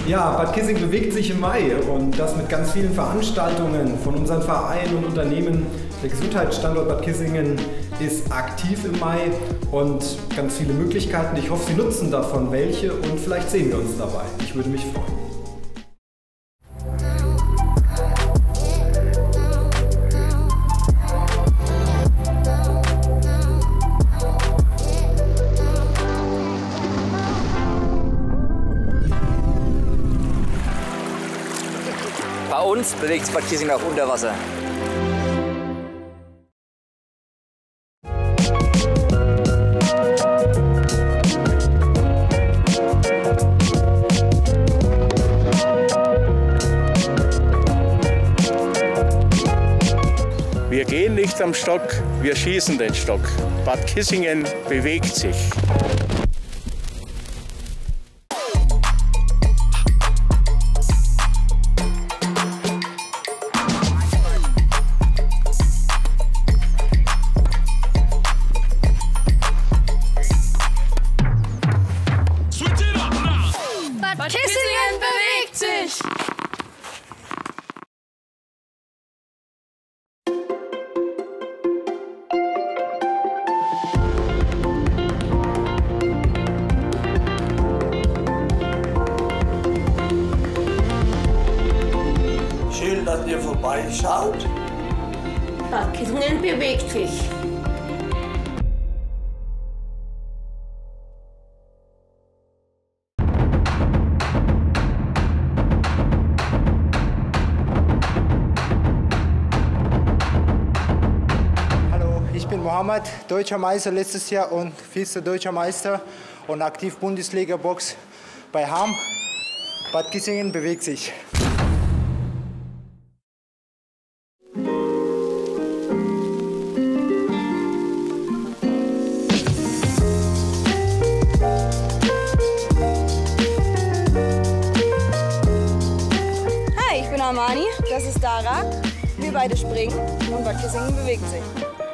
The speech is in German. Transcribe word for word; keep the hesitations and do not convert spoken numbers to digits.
Ja, Bad Kissingen bewegt sich im Mai und das mit ganz vielen Veranstaltungen von unseren Vereinen und Unternehmen. Der Gesundheitsstandort Bad Kissingen ist aktiv im Mai und ganz viele Möglichkeiten. Ich hoffe, Sie nutzen davon welche und vielleicht sehen wir uns dabei. Ich würde mich freuen. Bei uns bewegt sich Bad Kissingen auch unter Wasser. Wir gehen nicht am Stock, wir schießen den Stock. Bad Kissingen bewegt sich. Bad Kissingen bewegt sich! Schön, dass ihr vorbeischaut. Bad Kissingen bewegt sich. Ich bin Mohammed, Deutscher Meister letztes Jahr und Vize-Deutscher Meister und aktiv Bundesliga-Box bei Hamm. Bad Kissingen bewegt sich. Hi, ich bin Armani, das ist Dara. Wir beide springen und Bad Kissingen bewegt sich.